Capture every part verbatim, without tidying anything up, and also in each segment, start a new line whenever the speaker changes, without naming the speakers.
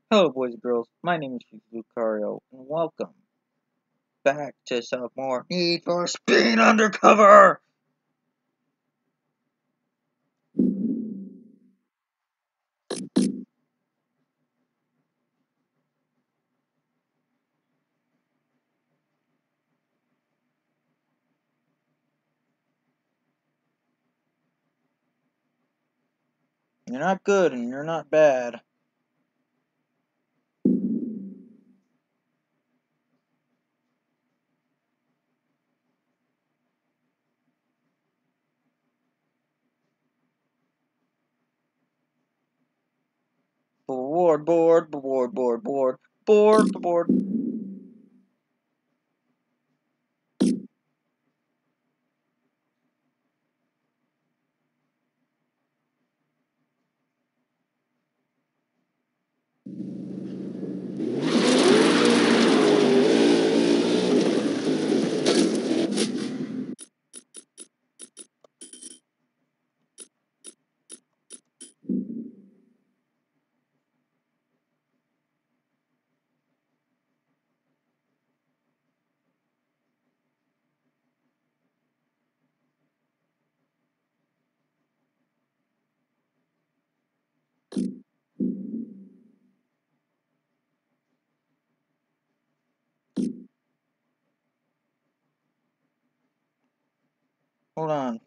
Hello, boys and girls. My name is Lucario, and welcome back to some more Need for Speed Undercover. You're not good, and you're not bad. Board, board, board, board, board, board, board. Hold on.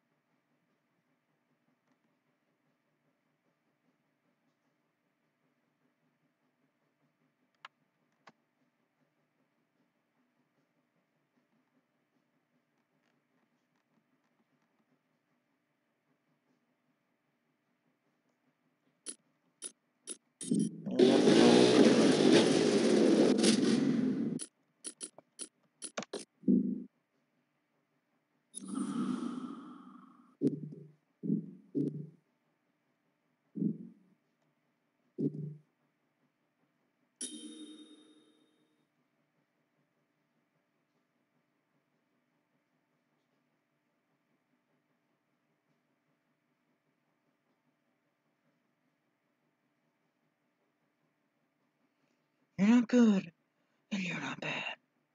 You're not good, and you're not bad.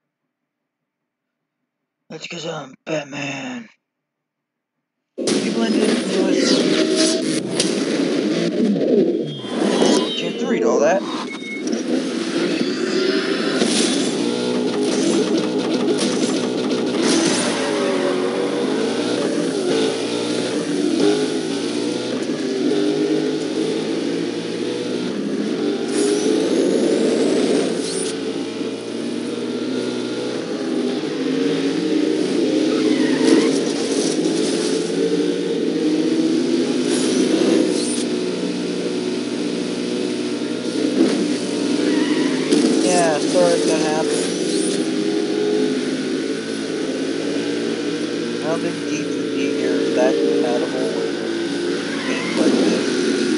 That's because I'm Batman. You blended into it. Chance to read all that. Yeah, sorry if that happened. I don't think D two D here is that compatible with games like this.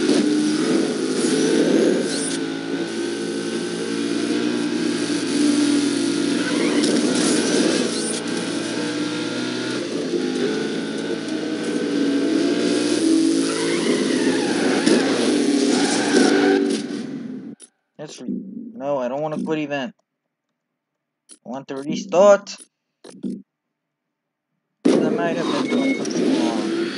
That's re no, I don't want to quit event. I want to restart. I might have been doing something wrong.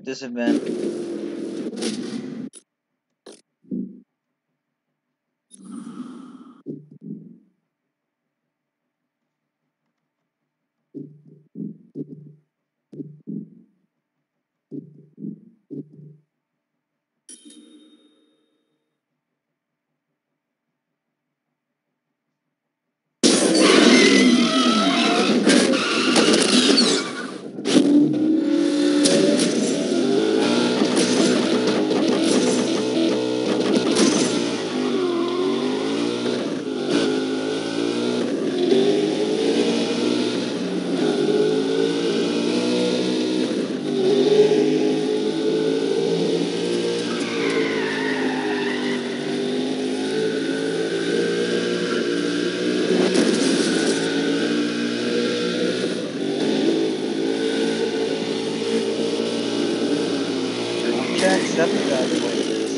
at this event. Check, step evaluates.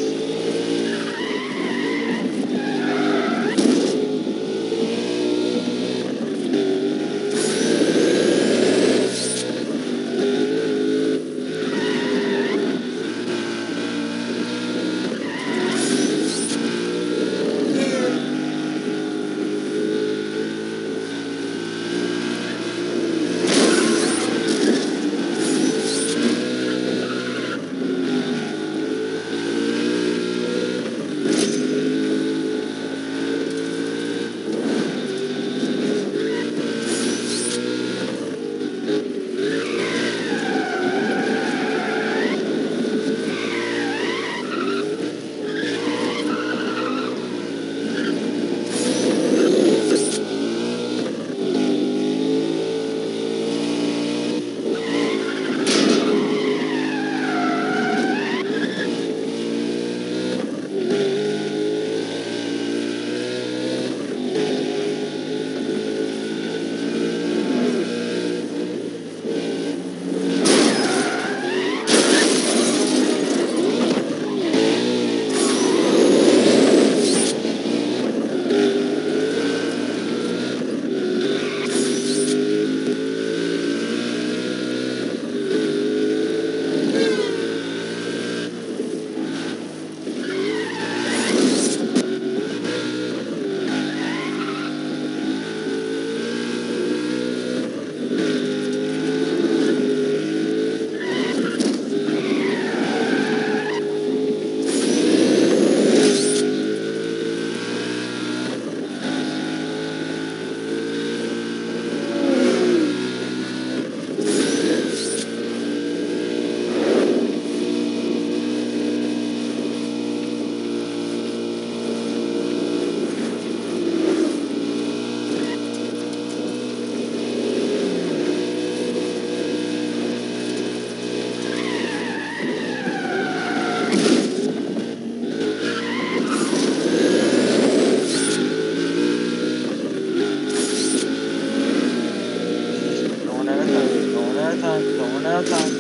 Going out of time, going out of time, going out of time.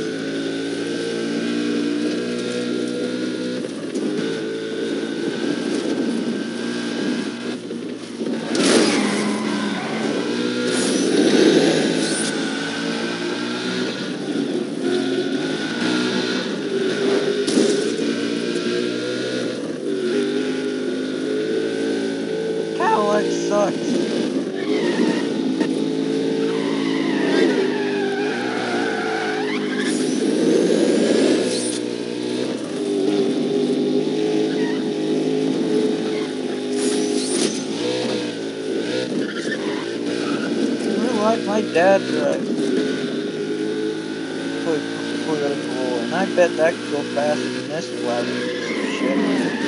Cadillac sucks. Like my dad drives Toyota Corolla, and I bet that could go faster than this lousy piece of shit.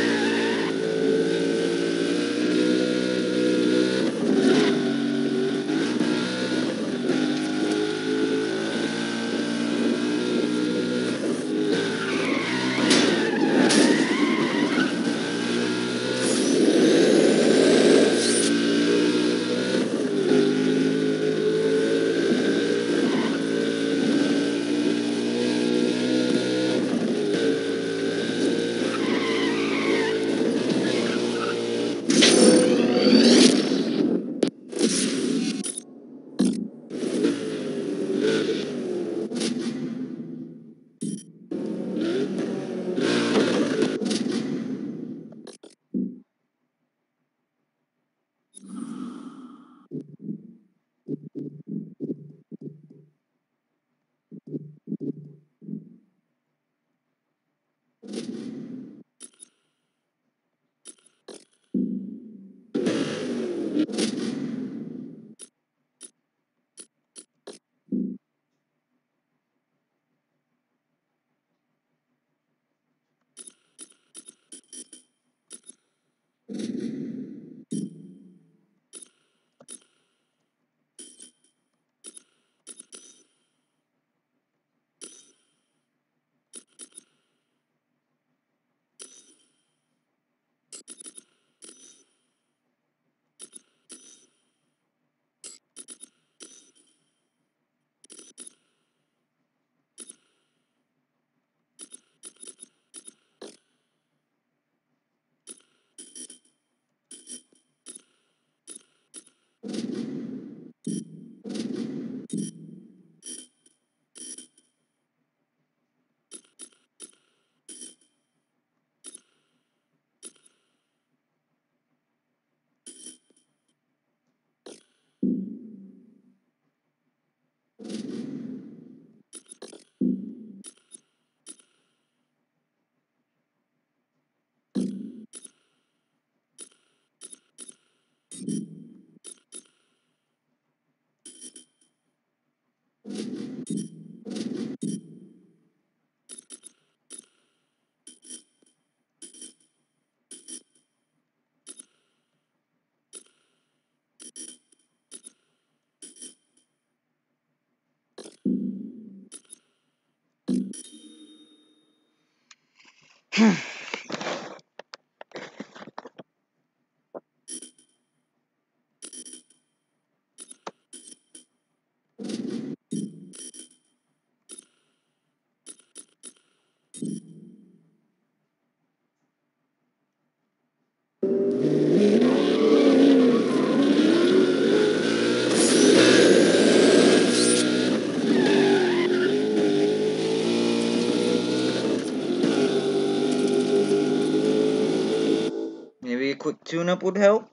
Maybe a quick tune-up would help?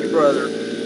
brother.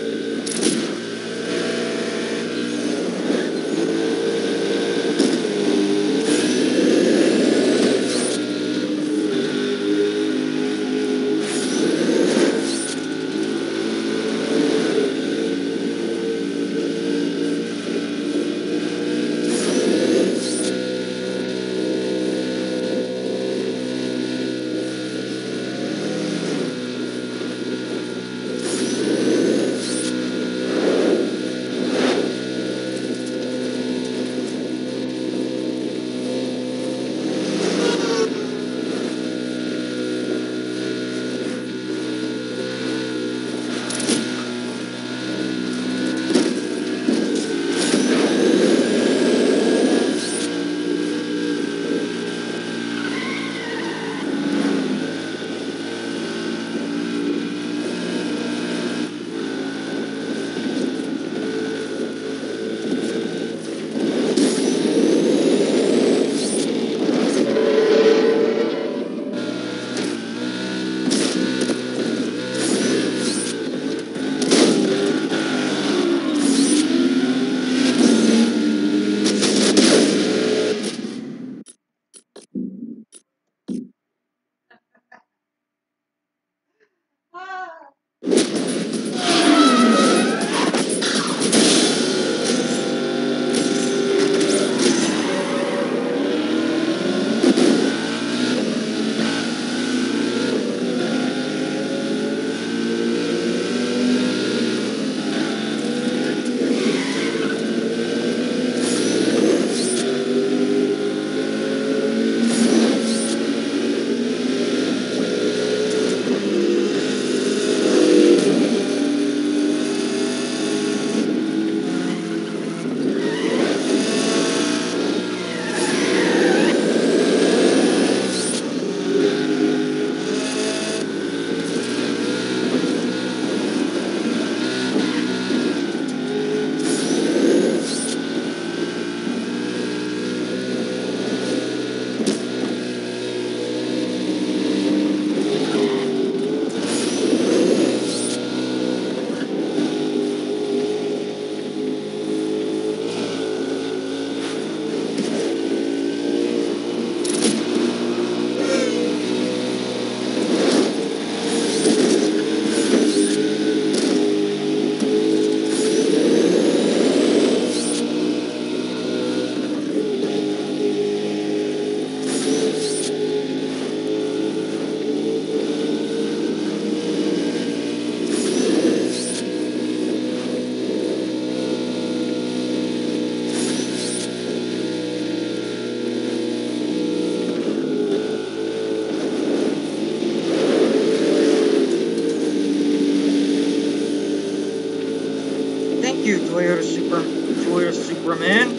Thank you, Toyota Super Toyota Superman.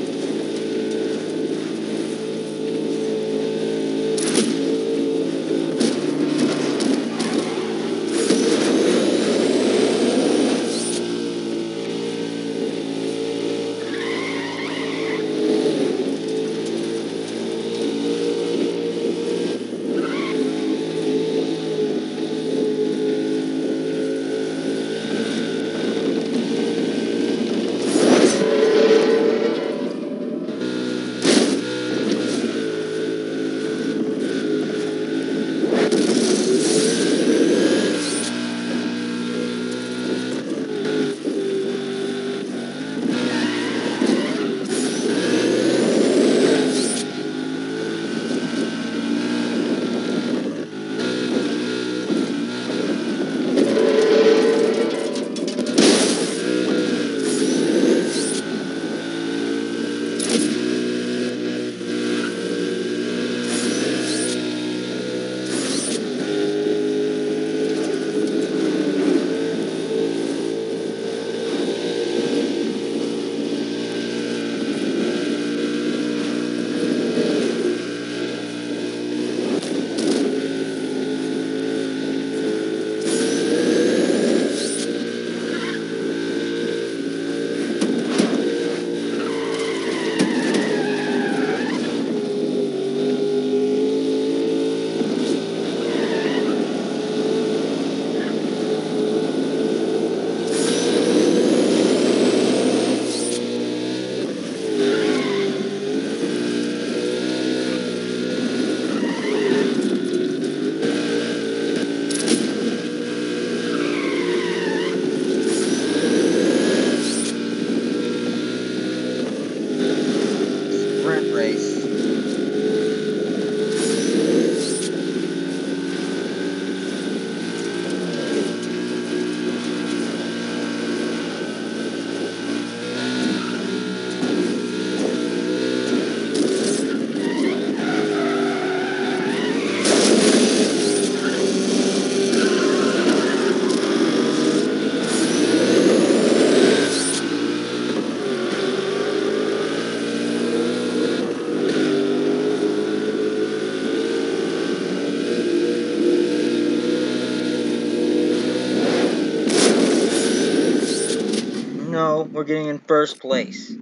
we're getting in first place.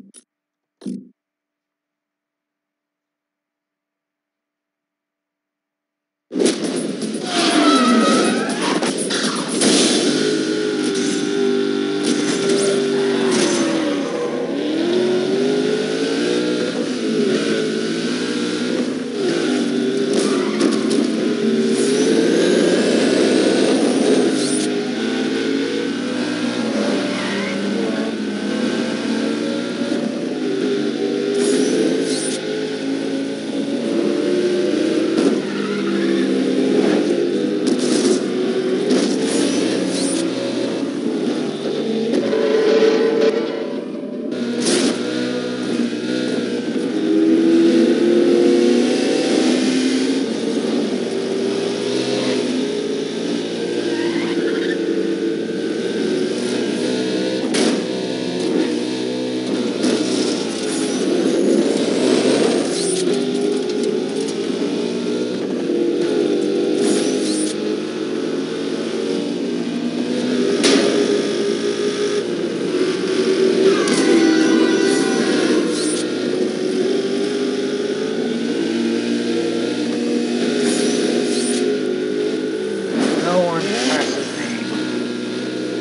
No one passes me.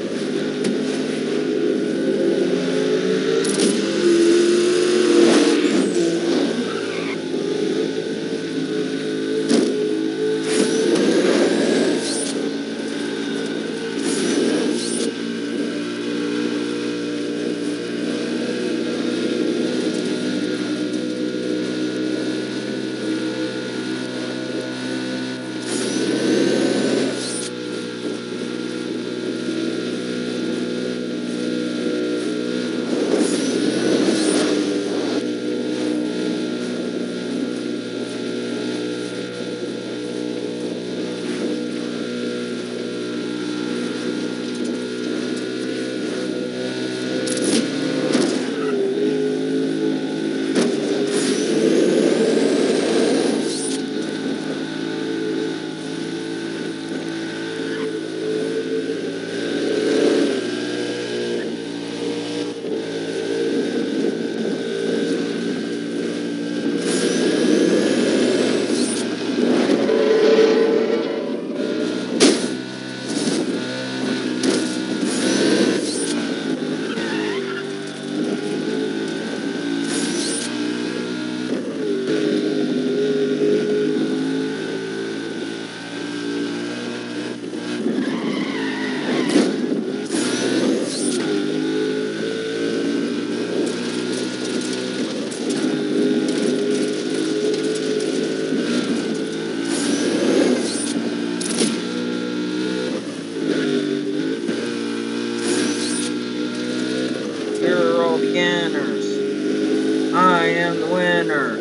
Here are all beginners. I am the winner.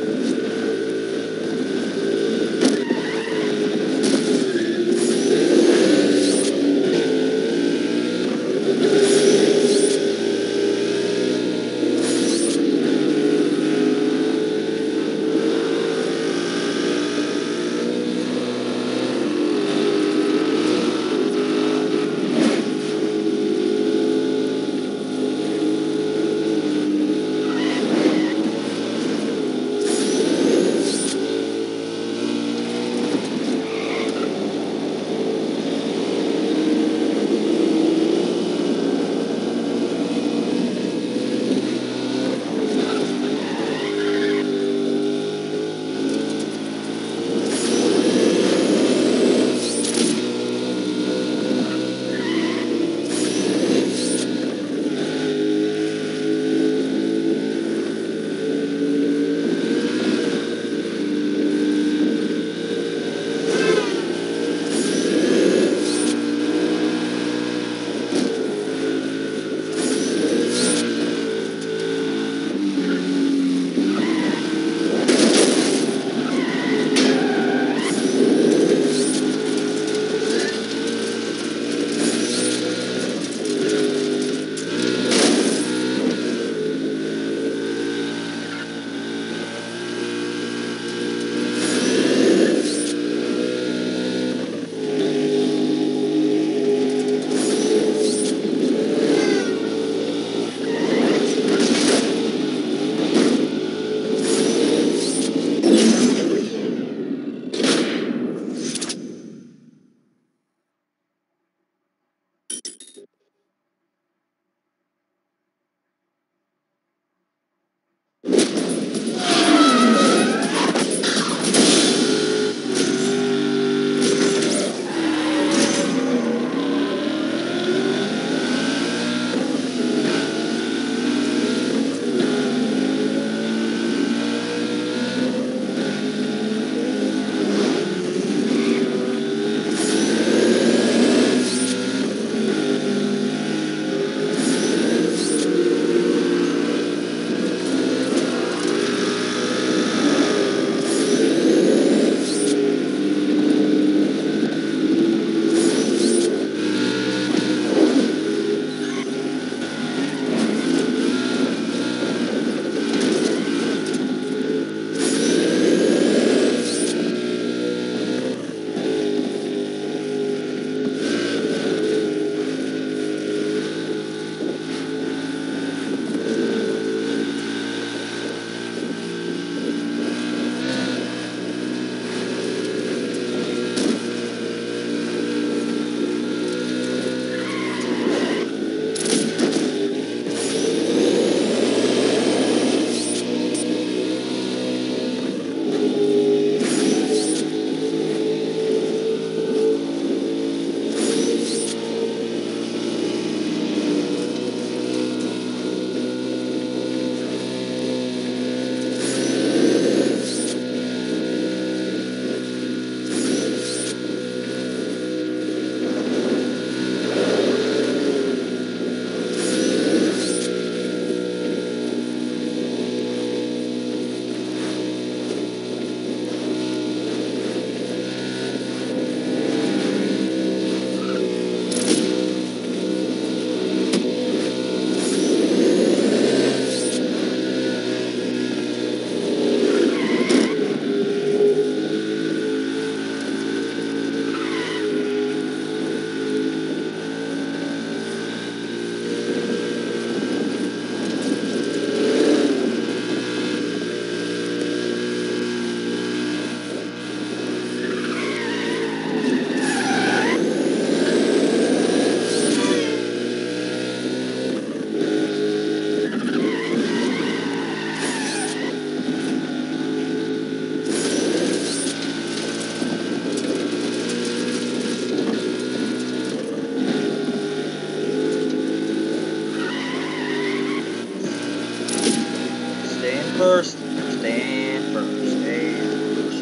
first. Stand first. Stand first.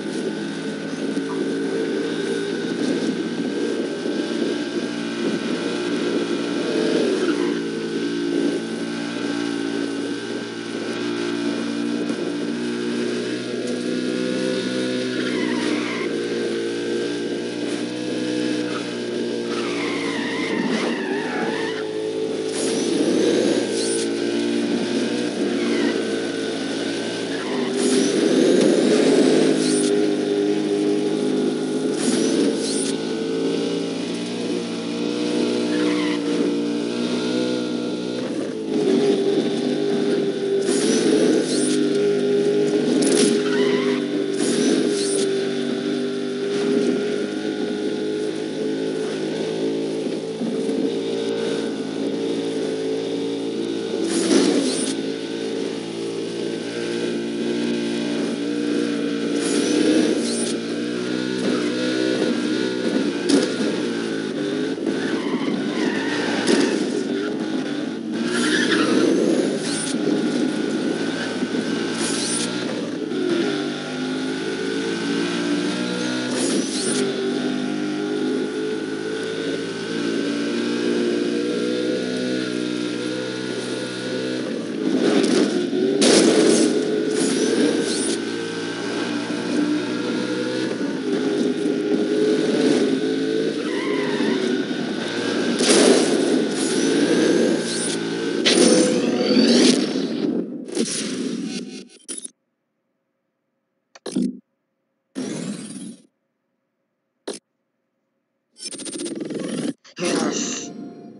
Yes.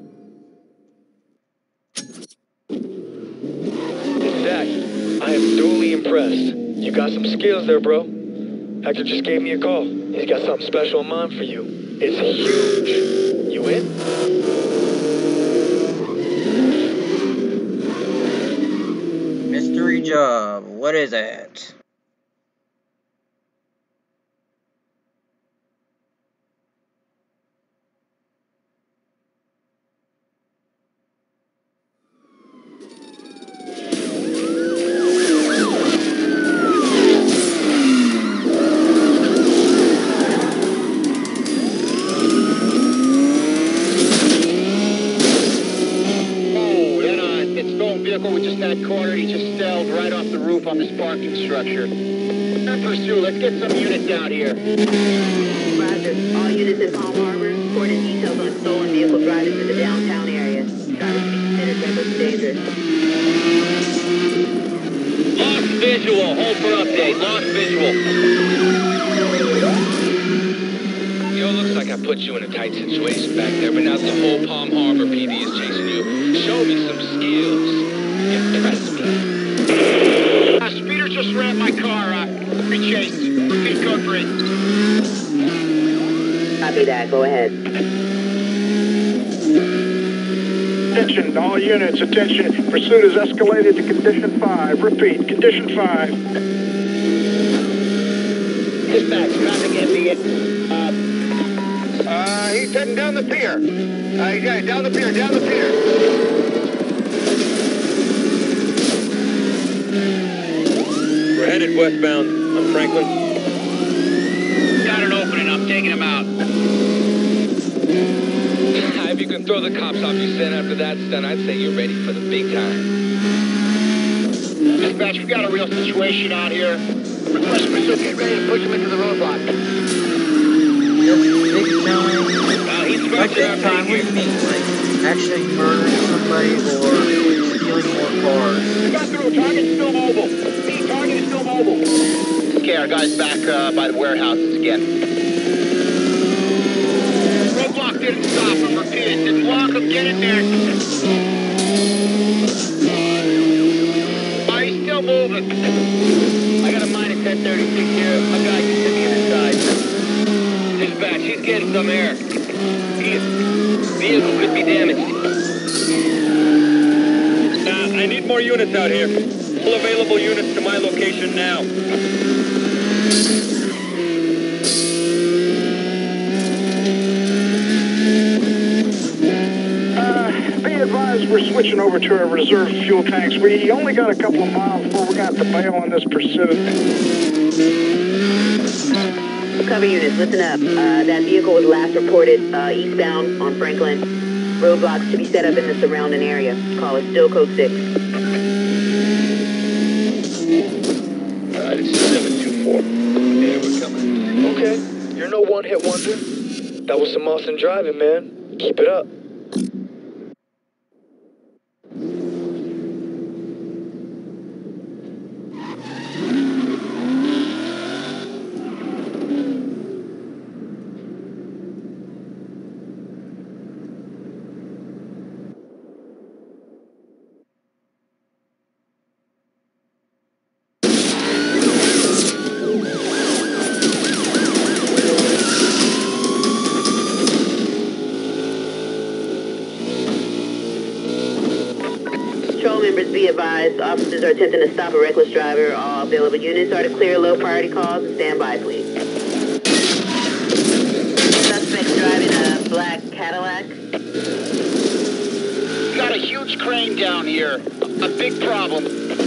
Zach, I am duly impressed. You got some skills there, bro. Hector just gave me a call. He's got something special in mind for you. It's huge. You in?
Mystery job. What is it?
Vehicle we just had cornered, he just sailed right off the roof on this parking structure. In pursuit, let's get some units out here.
Roger. All units in Palm Harbor, reported details on a stolen vehicle driving through the downtown area. Drivers to be considered reckless and dangerous.
Lost visual. Hold for update. Lost visual.
Yo, looks like I put you in a tight situation back there, but now the whole Palm Harbor P D is chasing you. Show me some skills. Impress me.
Uh, speeder just rammed my car. Uh, re-chased. Repeat code three.
Copy that. Go ahead.
Attention, all units, attention. Pursuit is escalated to condition five. Repeat, condition five.
Dispatch, traffic N B A. Uh, uh, he's heading down the pier. Uh, yeah, down the pier, down the pier.
We're headed westbound on Franklin.
Got an opening, I'm taking him out.
If you can throw the cops off your scent after that stunt, I'd say you're ready for the big time.
Dispatch, we got a real situation out here. Request pursuit, get ready to push him into the roadblock.
Big time.
Uh, he's
Like big time, what do you mean? Like actually murdering somebody or stealing more cars?
Got through, target's still mobile. See, target is still mobile. Okay, our guy's back uh, by the warehouses again. Roadblock didn't stop him, repeat it. Didn't block him, get in there. Oh, he's still moving. I got a minus ten thirty-six here. My guy just hit the other side. Dispatch, he's getting some air. His vehicle could be damaged.
Uh, I need more units out here. All available units to my location now.
Uh, be advised, we're switching over to our reserve fuel tanks. We only got a couple of miles before we're going to have to bail on this pursuit.
Cover units, listen up. Uh, that vehicle was last reported uh, eastbound on Franklin. Roadblocks to be set up in the surrounding area. Call it still code six.
Uh, it's seven two four. Yeah, we're coming. Okay, you're no one-hit wonder. That was some awesome driving, man. Keep it up.
Patrol members be advised, officers are attempting to stop a reckless driver. All available units are to clear low priority calls and stand by, please. Suspects driving a black Cadillac.
Got a huge crane down here. A big problem.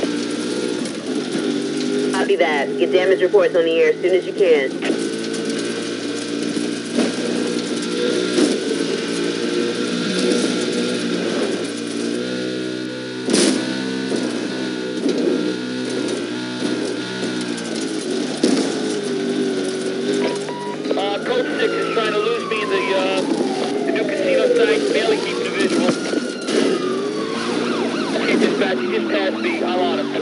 Copy that. Get damage reports on the air as soon as you can.
Uh, Code six is trying to lose me in the, uh, the new casino site. Barely keeping a visual. Okay, dispatch, he just passed me. I'm on him.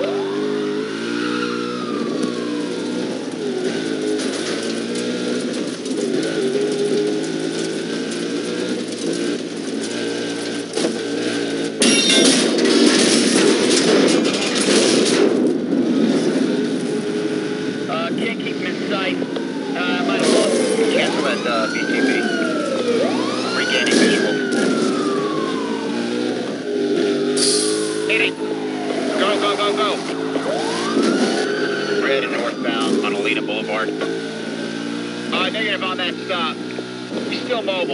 Uh, can't keep him in sight. Uh, might have lost. Cancel that, uh, B T B. Regaining visual. Hit it! Go, go, go, go! We're heading northbound on Alena Boulevard. Uh, negative on that stop. He's still mobile.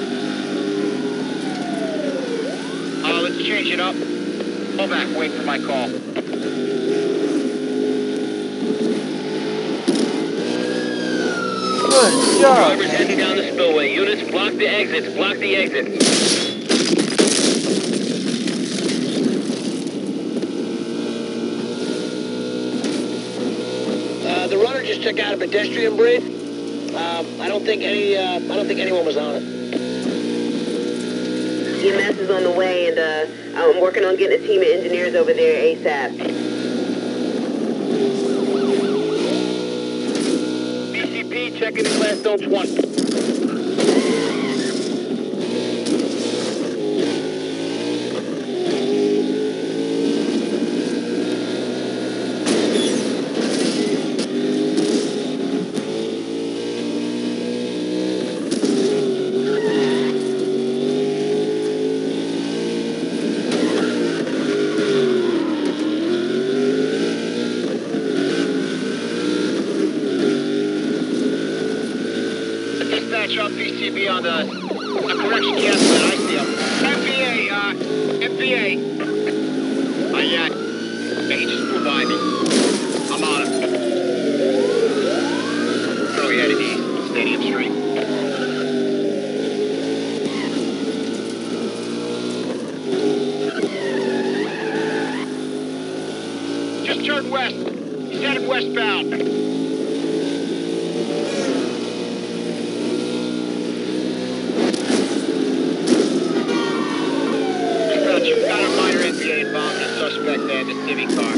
Uh, let's change it up. Pull back, wait for my call.
Good job.
Drivers heading down the spillway. Units, block the exits. Block the exits. Uh, the runner just took out a pedestrian bridge. Um, I don't think any. Uh, I don't think anyone was on it.
E M S is on the way, and uh, I'm working on getting a team of engineers over there ASAP.
B C P checking in Gladstone twenty. Dispatch on B C B on the, the correction cancel. I see him. M V A, uh, M V A. Uh, yeah. Yeah, he just flew by me. I'm on him. Where are we headed east? Stadium Street. Just turned west. He's headed westbound. You've got a minor N P A involved in a suspect there in the Civic car.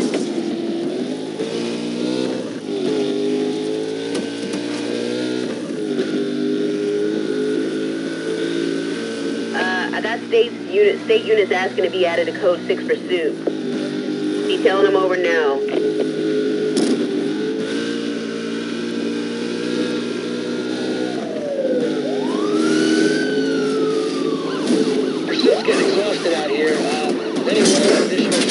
Uh, I got state unit, state units asking to be added to code six pursuit. Detailing them over now.
Pursuit's getting exhausted out here. Uh, anyway, additional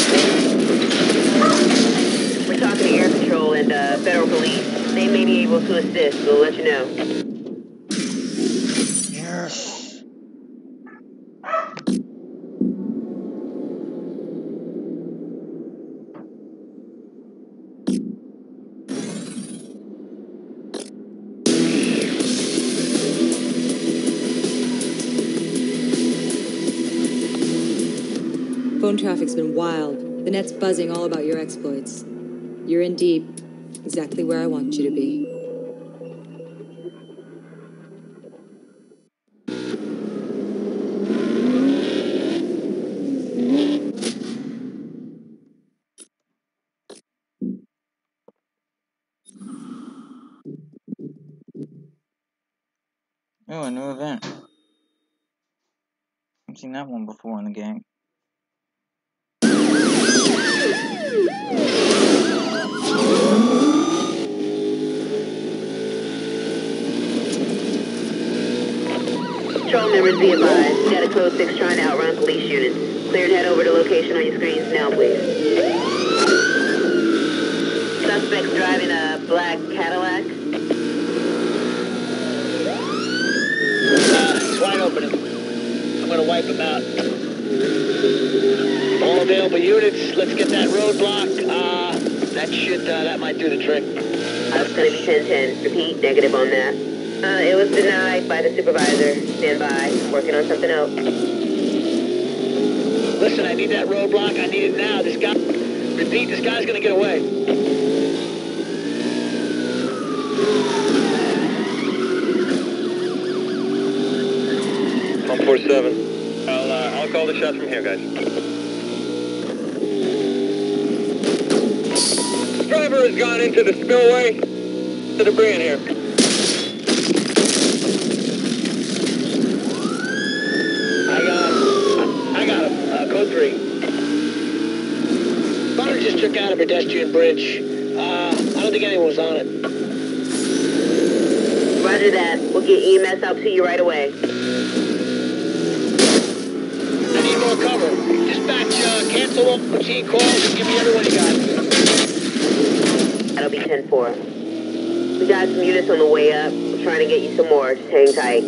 support.
We're talking to Air Patrol and uh, Federal Police. They may be able to assist. We'll let you know.
Yes.
Phone traffic's been wild. The net's buzzing all about your exploits. You're in deep. Exactly where I want you to be.
Oh, a new event. I've seen that one before in the game.
Patrol members be advised. We got a code six trying to outrun police units. Cleared head over to location on your screens now, please. Suspect's driving a black Cadillac.
Uh, it's wide open. I'm gonna wipe him out. All available units, let's get that roadblock. Uh, that should, uh, that might do the trick.
Uh, it's gonna be ten ten. Repeat, negative on that. Uh, it was denied by the supervisor. Stand by. Working on something else.
Listen, I need that roadblock. I need it now. This guy, repeat, this guy's gonna get away.
one four seven. I'll, uh, I'll call the shots from here, guys. The driver has gone into the spillway. The debris in here.
I got him. I got him. Uh, code three. Bonner just took out a pedestrian bridge. Uh, I don't think anyone was on it.
Roger that. We'll get E M S out to you right away.
I need more cover. Dispatch, uh, cancel all routine calls and give me everyone you got.
That'll be ten four. We got some units on the way up. We're trying to get you some more. Just hang tight.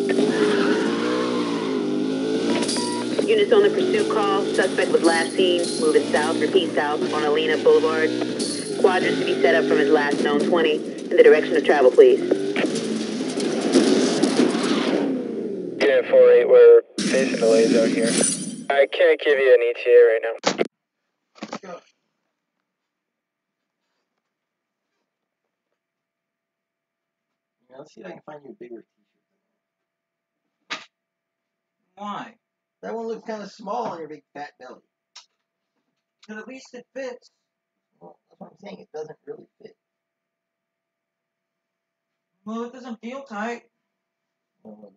Units on the pursuit call. Suspect was last seen moving south, repeat south, on Alena Boulevard. Quadrants to be set up from his last known twenty. In the direction of travel, please.
Yeah, four eight, we're facing delays out here. I can't give you an E T A right now.
Yeah, let's see if I can find you a bigger t-shirt.
Why?
That one looks kind of small on your big fat belly.
But at least it fits.
Well, that's what I'm saying. It doesn't really fit.
Well, it doesn't feel tight.
Well, it looks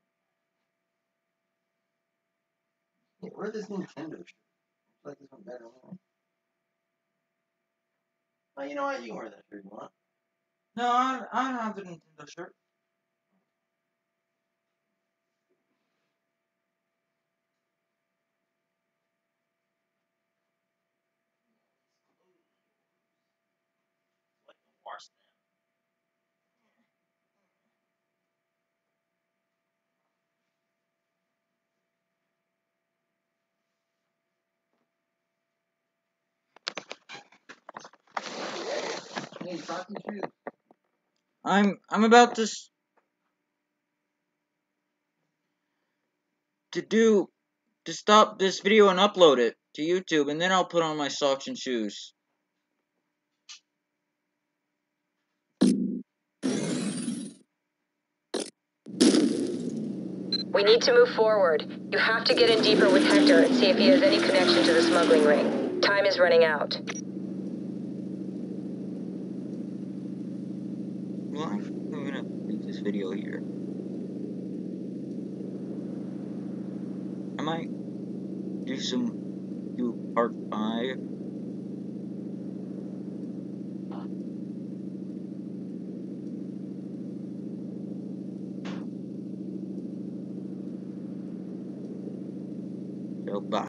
tight. Yeah, wear this Nintendo shirt. I like this one better. Anyway. Oh, you know what? You can wear that shirt if you want.
No, I, I don't have the Nintendo shirt.
Like the wash them. Hey, talking shoes.
I'm I'm about to s- to do to stop this video and upload it to YouTube, and then I'll put on my socks and shoes.
We need to move forward. You have to get in deeper with Hector and see if he has any connection to the smuggling ring. Time is running out.
Well, I'm gonna leave this video here. I might do some do part five. So bye.